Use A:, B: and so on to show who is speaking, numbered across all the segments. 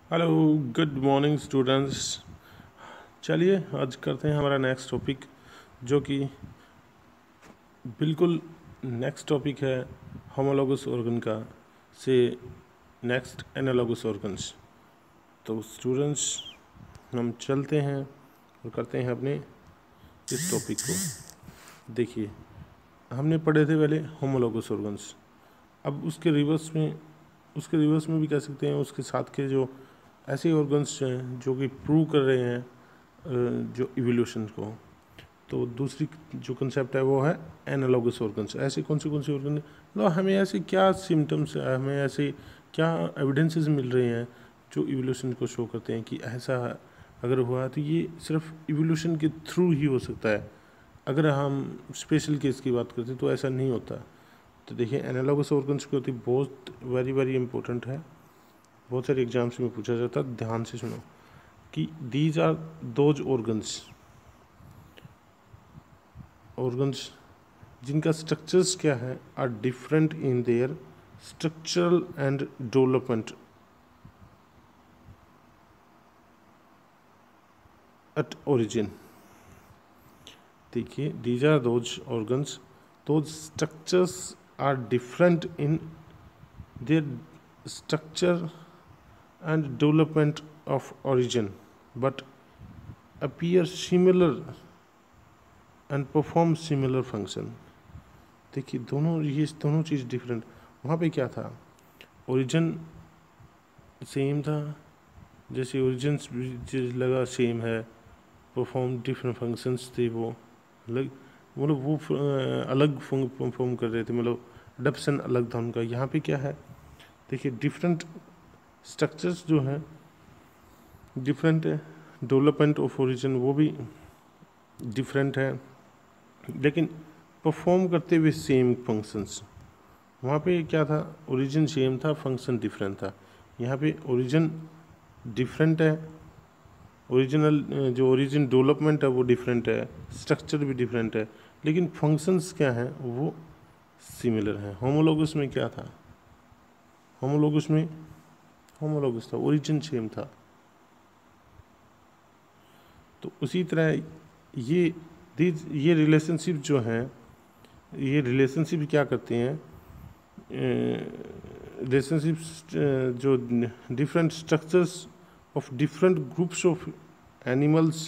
A: Hello, good morning students. चलिए आज करते हैं हमारा नेक्स्ट टॉपिक, जो कि बिल्कुल नेक्स्ट टॉपिक है होमोलोगस ऑर्गन का से नेक्स्ट एनालोगस ऑर्गन्स। तो स्टूडेंट्स हम चलते हैं और करते हैं अपने इस टॉपिक को। देखिए, हमने पढ़े थे पहले होमोलोगस ऑर्गन्स। अब उसके रिवर्स में भी कह सकते हैं, उसके साथ के जो ऐसे ऑर्गन्स हैं जो कि प्रूव कर रहे हैं जो इवोल्यूशन को। तो दूसरी जो कंसेप्ट है वो है एनालॉगस ऑर्गन्स। ऐसे कौन से ऑर्गन है, मतलब हमें ऐसे क्या सिम्टम्स, हमें ऐसे क्या एविडेंसेस मिल रहे हैं जो इवोल्यूशन को शो करते हैं कि ऐसा अगर हुआ तो ये सिर्फ इवोल्यूशन के थ्रू ही हो सकता है। अगर हम स्पेशल केस की बात करते तो ऐसा नहीं होता। तो देखिए, एनालॉगस ऑर्गन्स की होती बहुत वेरी इंपॉर्टेंट है, बहुत सारे एग्जाम्स में पूछा जाता है। ध्यान से सुनो कि दीज आर दोज ऑर्गन्स जिनका स्ट्रक्चर्स क्या है, are different in their structural and development at origin. देखिए, these are those organs, those structures are different in their structure and development of origin but appear similar and perform similar function। देखिए, दोनों चीज़ different. वहाँ पे क्या था, origin same था, जैसे origin चीज़ लगा सेम है, परफॉर्म डिफरेंट फंक्शंस थे, वो अलग, मतलब वो अलग परफॉर्म कर रहे थे, मतलब अडप्शन अलग था उनका। यहाँ पे क्या है, देखिए डिफरेंट स्ट्रक्चर्स जो हैं डिफरेंट है, डेवलपमेंट ऑफ ओरिजिन वो भी डिफरेंट है, लेकिन परफॉर्म करते हुए सेम फंक्शंस। वहाँ पे क्या था, ओरिजिन सेम था, फंक्शन डिफरेंट था। यहाँ पे ओरिजिन डिफरेंट है, ओरिजिनल जो ओरिजिन डेवलपमेंट है वो डिफरेंट है, स्ट्रक्चर भी डिफरेंट है, लेकिन फंक्शंस क्या हैं वो सिमिलर हैं। होमोलोगस में क्या था, होमोलोगस था, ओरिजिन सेम था। तो उसी तरह ये रिलेशनशिप जो हैं, ये रिलेशनशिप क्या करते हैं, रिलेशनशिप्स जो different structures of different groups of animals,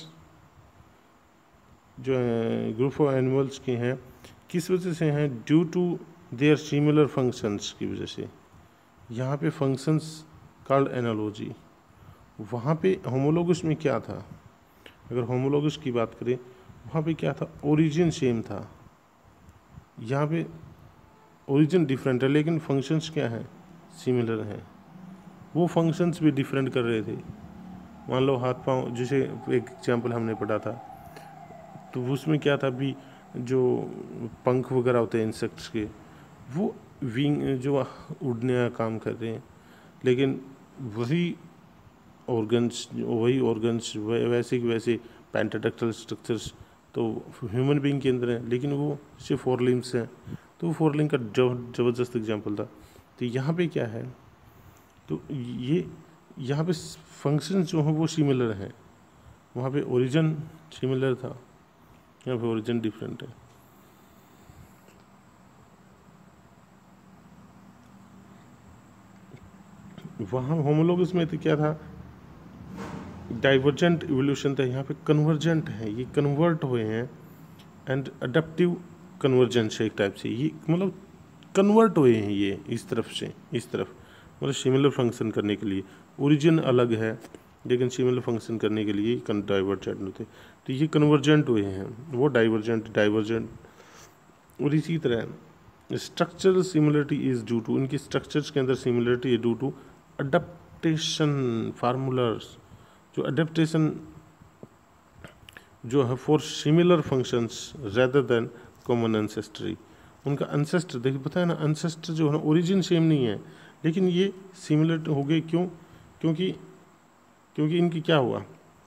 A: जो ग्रुप ऑफ एनिमल्स के हैं, किस वजह से हैं, due to their similar functions की वजह से। यहाँ पे फंक्शंस कॉल्ड एनालॉजी। वहाँ पे होमोलोगस में क्या था, अगर होमोलोगस की बात करें वहाँ पे क्या था, ओरिजिन सेम था। यहाँ पे ओरिजिन डिफरेंट है लेकिन फंक्शंस क्या हैं, सिमिलर हैं। वो फंक्शंस भी डिफरेंट कर रहे थे। मान लो हाथ पाँव, जैसे एक एग्जांपल हमने पढ़ा था, तो उसमें क्या था भी, जो पंख वगैरह होते हैं इंसेक्ट्स के, वो विंग जो उड़ने का काम कर रहे हैं, लेकिन वही ऑर्गन्स वैसे के वैसे पेंटाडक्टल स्ट्रक्चर्स तो ह्यूमन बीइंग के अंदर हैं, लेकिन वो सिर्फ 4 लिम्स हैं। तो वो 4 लिंग का ज़बरदस्त एग्जांपल था। तो यहाँ पे क्या है, तो ये यहाँ पे फंक्शंस जो हैं वो सिमिलर हैं। वहाँ पे ओरिजिन सिमिलर था, यहाँ पे ओरिजिन डिफरेंट है। वहाँ होमोलोगस में तो क्या था, डाइवर्जेंट इवोल्यूशन था, यहाँ पे कन्वर्जेंट है, ये कन्वर्ट हुए हैं। एंड अडेप्टिव कन्वर्जेंस है एक टाइप से, ये मतलब कन्वर्ट हुए हैं ये इस तरफ से इस तरफ, मतलब सिमिलर फंक्शन करने के लिए। ओरिजिन अलग है लेकिन सिमिलर फंक्शन करने के लिए डाइवर्जेंट होते, तो ये कन्वर्जेंट हुए हैं, वो डाइवर्जेंट। और इसी तरह structural similarity is due to, इनकी स्ट्रक्चर्स के अंदर similarity due to adaptation formulas, जो अडेप्टेशन जो है for similar functions rather than common ancestry. उनका एंसेस्टर देखिए, पता है ना, एंसेस्टर जो है ना ओरिजिन सेम नहीं है, लेकिन ये सिमिलर हो गए। क्यों? क्योंकि इनकी क्या हुआ,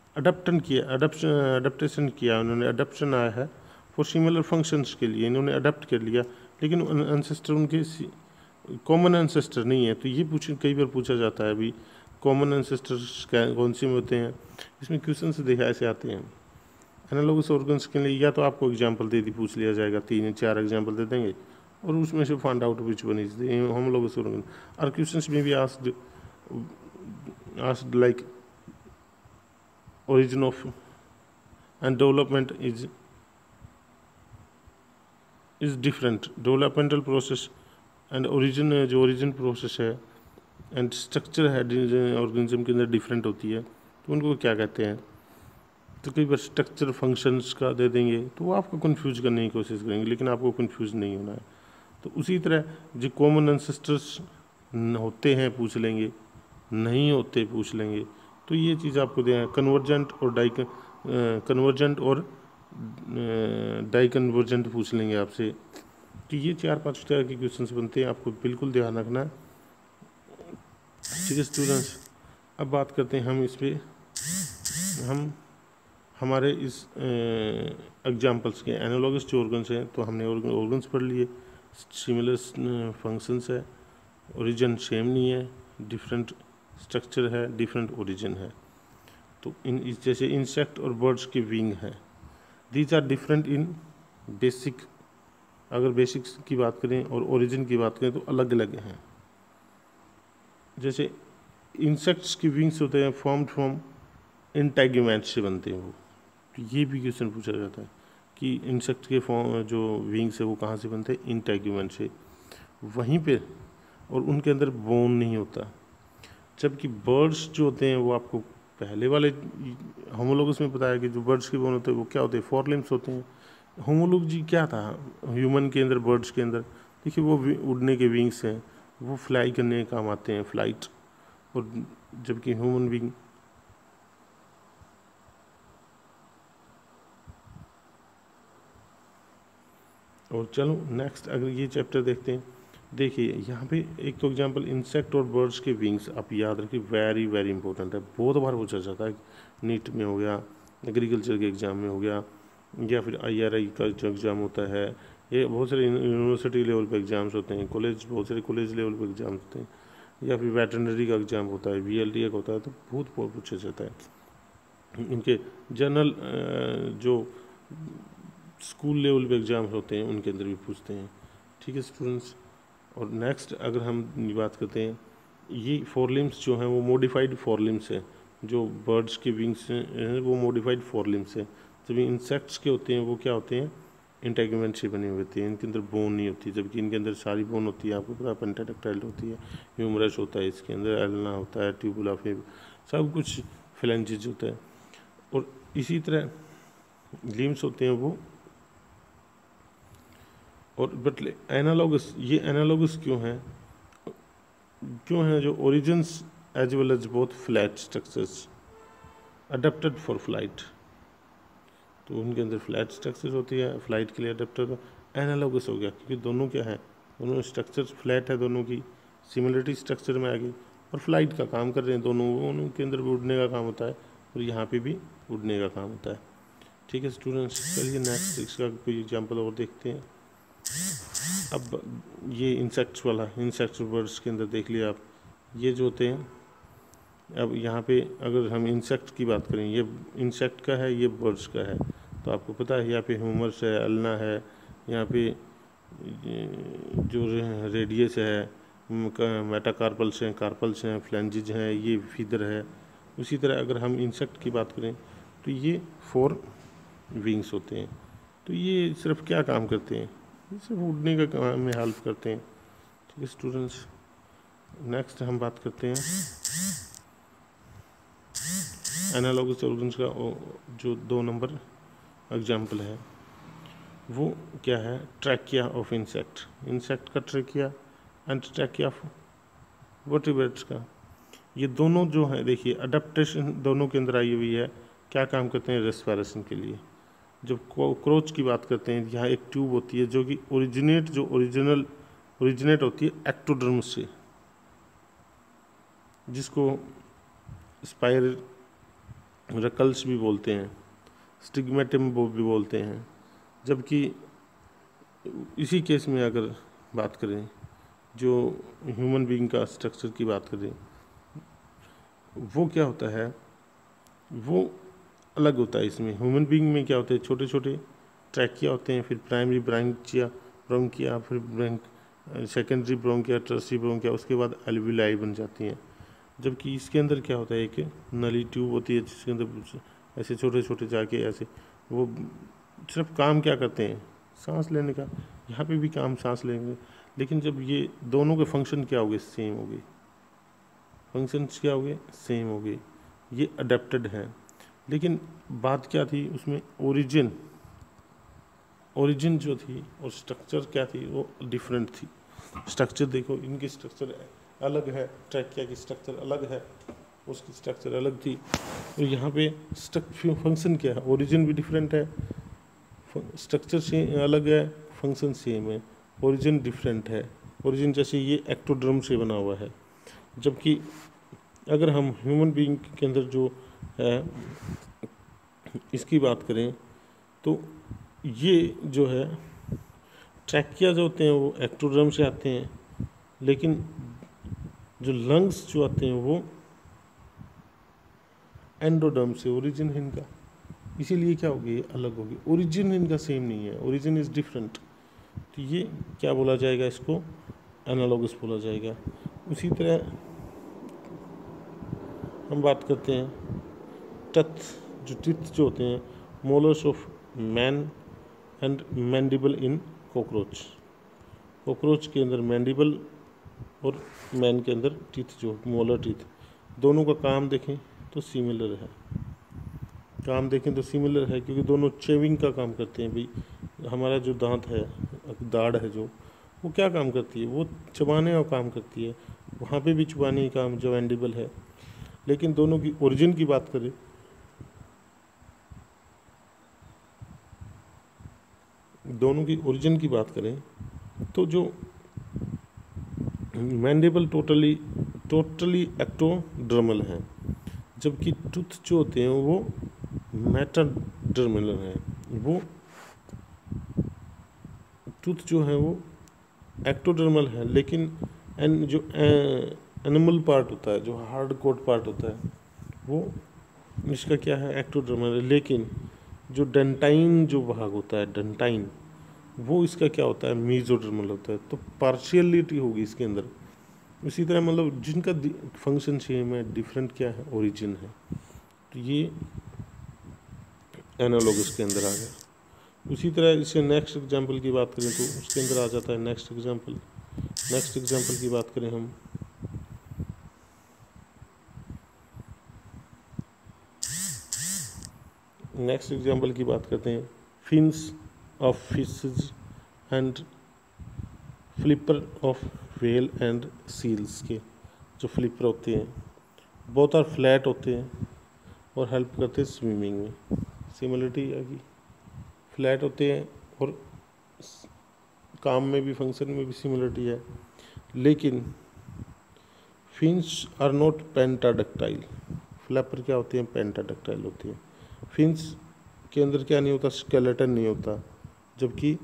A: अडप्टेशन किया उन्होंने, अडप्शन आया है फॉर सिमिलर फंक्शंस के लिए, इन्होंने अडप्ट कर लिया, लेकिन एंसेस्टर उनके कॉमन एंसेस्टर नहीं है। तो ये कई बार पूछा जाता है अभी, कॉमन एंसेस्टर्स कौन से में होते हैं, इसमें क्वेश्चन देखा ऐसे आते हैं। एनालॉगस ऑर्गन्स के लिए या तो आपको एग्जांपल दे दी पूछ लिया जाएगा, 3 या 4 एग्जांपल दे देंगे और उसमें से find out which one is the homologous organ. और क्वेश्चंस में भी asked like origin of and development is different, developmental process and origin जो origin process है एंड स्ट्रक्चर है ऑर्गेनिज्म के अंदर डिफरेंट होती है, तो उनको क्या कहते हैं। तो कई बार स्ट्रक्चर फंक्शंस का दे देंगे तो वो आपको कंफ्यूज करने की कोशिश करेंगे, लेकिन आपको कंफ्यूज नहीं होना है। तो उसी तरह जो कॉमन एंसेस्टर्स होते हैं पूछ लेंगे, नहीं होते पूछ लेंगे। तो ये चीज़ आपको दें, कन्वर्जेंट और डाई कन्वर्जेंट पूछ लेंगे आपसे। तो ये 4-5 तरह के क्वेश्चंस बनते हैं, आपको बिल्कुल ध्यान रखना है। ठीक है स्टूडेंट्स, अब बात करते हैं हम इस पर, हम हमारे इस एग्जाम्पल्स के एनालॉगस जो ऑर्गन्स हैं, तो हमने ऑर्गन्स पढ़ लिए, सिमिलर फंक्शंस है, ओरिजिन सेम नहीं है, डिफरेंट स्ट्रक्चर है, डिफरेंट ओरिजिन है। तो जैसे इंसेक्ट और बर्ड्स के विंग है, these are different in basic, अगर बेसिक्स की बात करें और ओरिजिन की बात करें तो अलग अलग हैं। जैसे इंसेक्ट्स की विंग्स होते हैं फॉर्म्ड फ्रॉम इंटेग्यूमेंट से बनते हैं वो, तो ये भी क्वेश्चन पूछा जाता है कि इंसेक्ट के फॉर्म जो विंग्स है वो कहाँ से बनते हैं, इंटेग्यूमेंट से। वहीं पे और उनके अंदर बोन नहीं होता, जबकि बर्ड्स जो होते हैं वो आपको पहले वाले होमोलॉगस में बताया कि जो बर्ड्स के बोन होते हैं वो क्या होते हैं, 4 लिम्स होते हैं। होमोलॉजी क्या था ह्यूमन के अंदर, बर्ड्स के अंदर, देखिए वो उड़ने के विंग्स हैं, वो फ्लाई करने के काम आते हैं, फ्लाइट। और जबकि ह्यूमन विंग और चलो नेक्स्ट अगर ये चैप्टर देखते हैं, देखिए यहाँ पे एक तो एग्जांपल इंसेक्ट और बर्ड्स के विंग्स आप याद रखिए, वेरी वेरी इंपॉर्टेंट है, बहुत बार पूछा जाता है, नीट में हो गया, एग्रीकल्चर के एग्ज़ाम में हो गया, या फिर IRI का जो एग्ज़ाम होता है, ये बहुत सारे यूनिवर्सिटी लेवल पे एग्ज़ाम्स होते हैं, कॉलेज बहुत सारे कॉलेज लेवल पे एग्ज़ाम्स होते हैं, या फिर वेटरनरी का एग्ज़ाम होता है, VLT का होता है, तो बहुत पूछा जाता है। इनके जनरल जो स्कूल लेवल पे एग्ज़ाम्स होते हैं उनके अंदर भी पूछते हैं। ठीक है स्टूडेंट्स, और नेक्स्ट अगर हम बात करते हैं, ये 4 लिम्स जो हैं वो मॉडिफाइड 4 लिम्स है, जो बर्ड्स के विंग्स हैं वो मॉडिफाइड 4 लिम्स है। जब इंसेक्ट्स के होते हैं वो क्या होते हैं, इंटेग्यूमेंट से बने हुए होते हैं, इनके अंदर बोन नहीं होती, जबकि इनके अंदर सारी बोन होती है, आपको पता है, पेंटाडेक्टाइल होती है, ह्यूमरस होता है, इसके अंदर एल्ना होता है, ट्यूबुला फेब, सब कुछ फ्लैंजेस होता है। और इसी तरह लिम्स होते हैं वो, और बट एनालॉगस, ये एनालॉगस क्यों हैं जो origins as well as both flat structures adapted for flight, तो उनके अंदर फ्लैट स्ट्रक्चर होती है, फ्लाइट के लिए अडेप्टेड। एनालॉगस हो गया क्योंकि दोनों क्या है, दोनों स्ट्रक्चर फ्लैट है, दोनों की सिमिलरिटी स्ट्रक्चर में आ गई, और फ्लाइट का काम कर रहे हैं दोनों के अंदर भी उड़ने का काम होता है और यहाँ पे भी उड़ने का काम होता है। ठीक है स्टूडेंट्स, चलिए नेक्स्ट इसका कोई एग्जाम्पल और देखते हैं। अब ये इंसेक्ट्स वाला, इंसेक्ट्स बर्ड्स के अंदर देख लिया आप, ये जो होते हैं, अब यहाँ पे अगर हम इंसेक्ट की बात करें, ये इंसेक्ट का है, ये बर्ड्स का है, तो आपको पता है यहाँ पे ह्यूमरस है, अल्ना है, यहाँ पे जो रेडियस है, मेटाकार्पल्स हैं, कार्पल्स हैं, फ्लैंजेज हैं, ये फीदर है। उसी तरह अगर हम इंसेक्ट की बात करें तो ये 4 विंग्स होते हैं, तो ये सिर्फ क्या काम करते हैं, ये सिर्फ उड़ने का काम में हेल्प करते हैं। ठीक है स्टूडेंट्स, नेक्स्ट हम बात करते हैं एनालॉगस ऑर्गन्स का। जो 2 नंबर एग्जाम्पल है वो क्या है, ट्रैकिया ऑफ इंसेक्ट का trachea and trachea of vertebrates का। ये दोनों जो है देखिए अडेप्टेशन दोनों के अंदर आई हुई है, क्या काम करते हैं, रेस्पिरेशन के लिए। जब कॉकरोच की बात करते हैं, यहाँ एक ट्यूब होती है जो कि ओरिजिनेट होती है एक्टोडर्म से, जिसको स्पाइरकल्स भी बोलते हैं, स्टिग्मेटम भी बोलते हैं। जबकि इसी केस में अगर बात करें, जो ह्यूमन बीइंग का स्ट्रक्चर की बात करें, वो क्या होता है, वो अलग होता है। इसमें ह्यूमन बीइंग में क्या होता है, छोटे छोटे ट्रैकिया होते हैं, फिर प्राइमरी ब्रोंकिया, फिर सेकेंडरी ब्रोंकिया, टर्सरी ब्रोंकिया, उसके बाद एल्विलाई बन जाती हैं। जबकि इसके अंदर क्या होता है, एक नली ट्यूब होती है जिसके अंदर ऐसे छोटे छोटे जाके ऐसे वो सिर्फ काम क्या करते हैं, सांस लेने का। यहाँ पे भी काम सांस लेंगे, लेकिन जब ये दोनों के फंक्शन क्या हो गए, सेम हो गए, फंक्शंस क्या हो गए, सेम हो गए, ये अडेप्टेड हैं। लेकिन बात क्या थी उसमें, ओरिजिन जो थी और स्ट्रक्चर क्या थी, वो डिफरेंट थी। स्ट्रक्चर देखो, इनकी स्ट्रक्चर अलग है, ट्रैकिया की स्ट्रक्चर अलग है, उसकी स्ट्रक्चर अलग थी। तो यहाँ पे फंक्शन क्या है, ओरिजिन भी डिफरेंट है, स्ट्रक्चर से अलग है, फंक्शन सेम है, ओरिजिन डिफरेंट है। ओरिजिन जैसे ये एक्टोडर्म से बना हुआ है, जबकि अगर हम ह्यूमन बीइंग के अंदर जो है इसकी बात करें तो ये जो है ट्रैकिया जो होते हैं वो एक्टोडर्म से आते हैं, लेकिन जो लंग्स जो आते हैं वो एंडोडर्म से, ओरिजिन है इनका। इसीलिए क्या होगी, अलग होगी, ओरिजिन इनका सेम नहीं है, ओरिजिन इज डिफरेंट। तो ये क्या बोला जाएगा, इसको एनालॉगस बोला जाएगा। उसी तरह हम बात करते हैं टीथ जो होते हैं, molars of man and mandible in cockroach के अंदर मैंडिबल और मैन के अंदर टीथ, जो मोलर टीथ, दोनों का काम देखें तो सिमिलर है, क्योंकि दोनों चेविंग का काम करते हैं। भाई हमारा जो दांत है, दाढ़ है जो, वो क्या काम करती है, वो चबाने का काम करती है, वहाँ पे भी चबाने का काम जो मैंडिबल है। लेकिन दोनों की ओरिजिन की बात करें तो जो मैंडिबल टोटली एक्टोडर्मल है, जबकि टूथ जो होते हैं वो मेटाडर्मल है। वो टूथ जो है वो एक्टोडर्मल है, लेकिन जो एनिमल पार्ट होता है, जो हार्ड कोट पार्ट होता है, वो इसका क्या है, एक्टोडर्मल है। लेकिन जो डेंटाइन जो भाग होता है, डेंटाइन, वो इसका क्या होता है, मीजोडर्मल होता है। तो पार्शियलिटी होगी इसके अंदर। इसी तरह मतलब जिनका फंक्शन सेम है, डिफरेंट क्या है, ओरिजिन है। तो ये एनालॉगस के अंदर आ गया। उसी तरह इससे नेक्स्ट एग्जांपल की बात करें तो उसके अंदर आ जाता है नेक्स्ट एग्जांपल की बात करें हम, नेक्स्ट एग्जांपल की बात करते हैं, fins of fishes and flipper of whale and seals के। जो फ्लिपर होते हैं बोथ आर फ्लैट होते हैं और हेल्प करते हैं स्विमिंग में। सिमिलरिटी आ गई, फ्लैट होते हैं और काम में भी, फंक्शन में भी सिमिलरिटी है। लेकिन fins are not pentadactyl, flapper क्या होते हैं, पेंटाडक्टाइल होती है। फिन्स के अंदर क्या नहीं होता, स्केलेटन नहीं होता, जबकि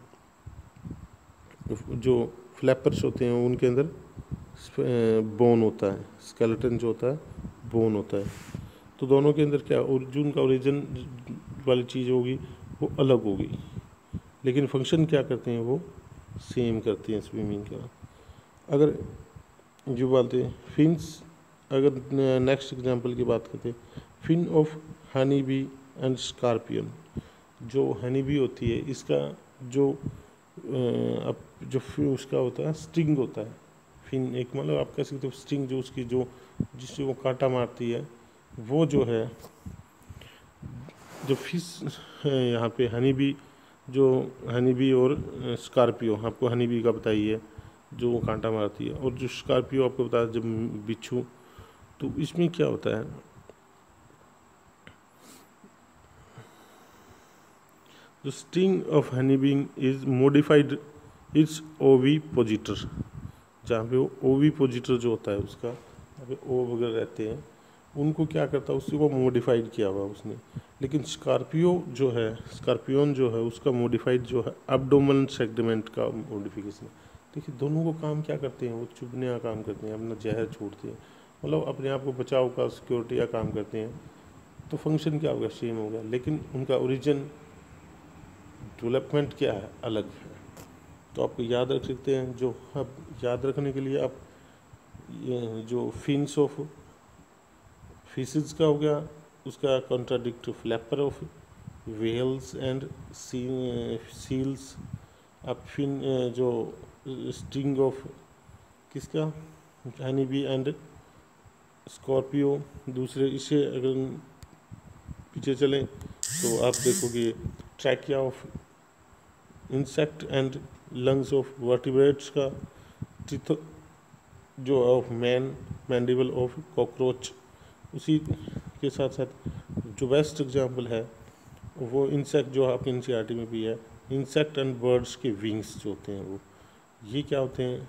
A: जो फ्लैपर्स होते हैं उनके अंदर बोन होता है, स्केलेटन जो होता है बोन होता है। तो दोनों के अंदर क्या उनका ओरिजिन वाली चीज़ होगी वो अलग होगी, लेकिन फंक्शन क्या करते हैं, वो सेम करते हैं स्विमिंग का। अगर जो बोलते हैं फिन्स, अगर नेक्स्ट एग्जांपल की बात करते हैं, fin of honey bee and scorpion. जो हनी बी होती है, इसका जो उसका होता है स्टिंग होता है, फिन एक मतलब आप कह सकते हो स्टिंग, जो उसकी जो जिससे वो कांटा मारती है, वो जो है जो फिश है यहाँ पे हनी बी और स्कॉर्पियो, आपको हनी बी का बताइए जो वो कांटा मारती है, और जो स्कॉर्पियो आपको बताया जब बिच्छू। तो इसमें क्या होता है, जो sting of honey bee is modified its ovipositor, जहाँ पे वो ओविपोजिटर जो होता है उसका, जहाँ पे ओ वगैरह रहते हैं, उनको क्या करता है, उसी को मॉडिफाइड किया हुआ उसने। लेकिन स्कॉर्पियन जो है उसका मॉडिफाइड जो है एब्डोमिनल सेगमेंट का मॉडिफिकेशन। देखिए दोनों को काम क्या करते हैं, वो चुभने का काम करते हैं, अपना जहर छोड़ते हैं। मतलब अपने आप को बचाव का, सिक्योरिटी का काम करते हैं, तो फंक्शन क्या होगा, सेम होगा, लेकिन उनका ओरिजिन, डेवलपमेंट क्या है, अलग है। तो आप याद रख सकते हैं। जो अब याद रखने के लिए आप ये जो फिन्स ऑफ फिशेज का हो गया, उसका contradict flapper of whales and seals. आप फिन जो स्टिंग ऑफ किसका, हनी बी एंड स्कॉर्पियो। दूसरे इसे अगर पीछे चलें तो आप देखोगे trachea of insect and lungs of vertebrates का, टीथ जो of man, mandible of cockroach. उसी के साथ साथ जो बेस्ट एग्जांपल है वो इंसेक्ट, जो आपके एनसीईआरटी में भी है, इंसेक्ट एंड बर्ड्स के विंग्स जो होते हैं, वो ये क्या होते हैं,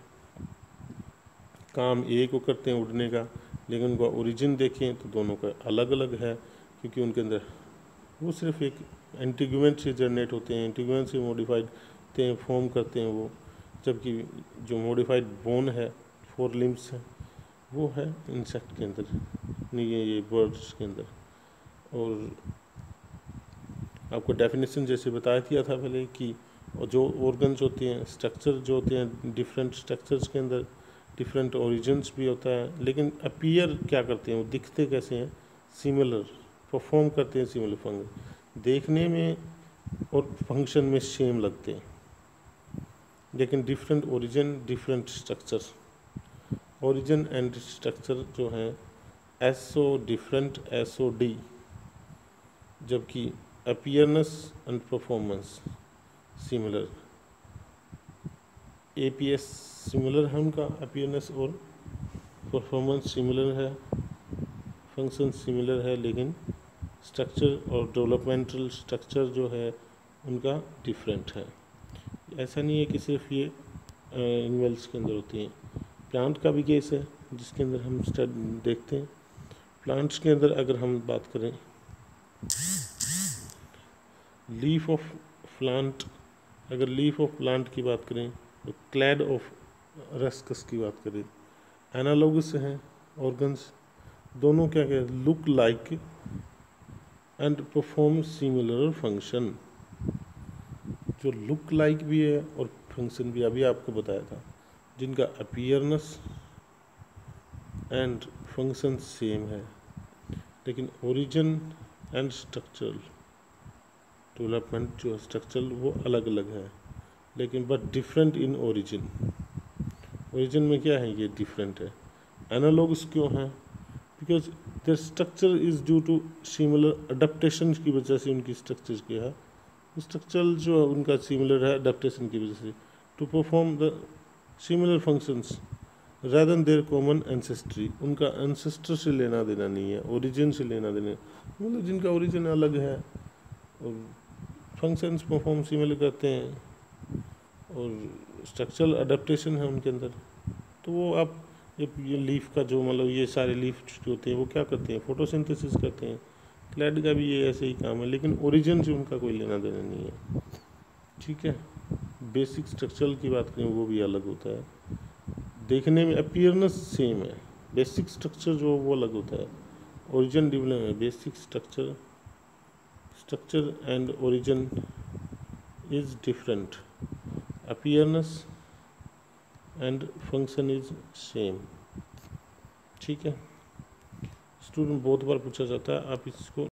A: काम एक को करते हैं उड़ने का, लेकिन उनका ओरिजिन देखें तो दोनों का अलग अलग है, क्योंकि उनके अंदर वो सिर्फ एक एंटीग्यूमेंट से जनरेट होते हैं, एंटीग्यूमेंट से मॉडिफाइड होते हैं, फॉर्म करते हैं वो। जबकि जो मॉडिफाइड बोन है, 4 लिम्स है, वो है इंसेक्ट के अंदर, नहीं ये बर्ड्स के अंदर। और आपको डेफिनेशन जैसे बताया दिया था पहले कि जो ऑर्गन्स होते हैं, स्ट्रक्चर जो होते हैं, डिफरेंट स्ट्रक्चर्स के अंदर डिफरेंट ओरिजिन्स भी होता है, लेकिन अपीयर क्या करते हैं, वो दिखते कैसे हैं, सिमिलर, परफॉर्म करते हैं सिमिलर फंक्शन, देखने में और फंक्शन में सेम लगते हैं, लेकिन different origin, different structure. Origin and structure जो हैं एसओ डिफरेंट, एसओडी, जबकि अपीयरनेस एंड परफॉर्मेंस सिमिलर। एपीएस सिमिलर है उनका, अपीयरनेस और परफॉर्मेंस सिमिलर है, फंक्शन सिमिलर है, लेकिन स्ट्रक्चर और डेवलपमेंटल स्ट्रक्चर जो है उनका डिफरेंट है। ऐसा नहीं है कि सिर्फ ये एनिमल्स के अंदर होती हैं, प्लांट का भी केस है जिसके अंदर हम देखते हैं। प्लांट्स के अंदर अगर हम बात करें, लीफ ऑफ प्लांट, अगर लीफ ऑफ प्लांट की बात करें, तो क्लैड ऑफ रस्कस की बात करें, एनालॉगस हैं ऑर्गन्स, दोनों क्या क्या look like and perform similar function. जो लुक लाइक भी है और फंक्शन भी अभी आपको बताया था, जिनका अपीयरनेस एंड फंक्शन सेम है, लेकिन ओरिजिन एंड स्ट्रक्चरल डेवलपमेंट जो स्ट्रक्चरल वो अलग अलग है, लेकिन but different in origin. Origin में क्या है, ये डिफरेंट है। एनालॉग्स क्यों हैं, because their structure is due to similar adaptation की वजह से उनकी स्ट्रक्चर क्या है, स्ट्रक्चरल जो उनका सिमिलर है अडेप्टेशन की वजह से, to perform the similar functions rather than their common ancestry. उनका एंसेस्टर से लेना देना नहीं है, ओरिजिन से लेना देना, मतलब जिनका ओरिजिन अलग है और फंक्शंस परफॉर्म सिमिलर करते हैं और स्ट्रक्चरल अडेप्टेशन है उनके अंदर। तो वो आप ये लीफ का जो मतलब ये सारे लीफ जो होते हैं वो क्या करते हैं, फोटोसिंथेसिस करते हैं। क्लैड का भी ये ऐसे ही काम है, लेकिन ओरिजिन से उनका कोई लेना देना नहीं है। ठीक है, बेसिक स्ट्रक्चरल की बात करें वो भी अलग होता है, देखने में अपीयरनेस सेम है, बेसिक स्ट्रक्चर जो वो अलग होता है। ओरिजिन डिफरेंट है, basic structure and origin is different, appearance and function is same. ठीक है, स्टूडेंट बहुत बार पूछा जाता है, आप इसको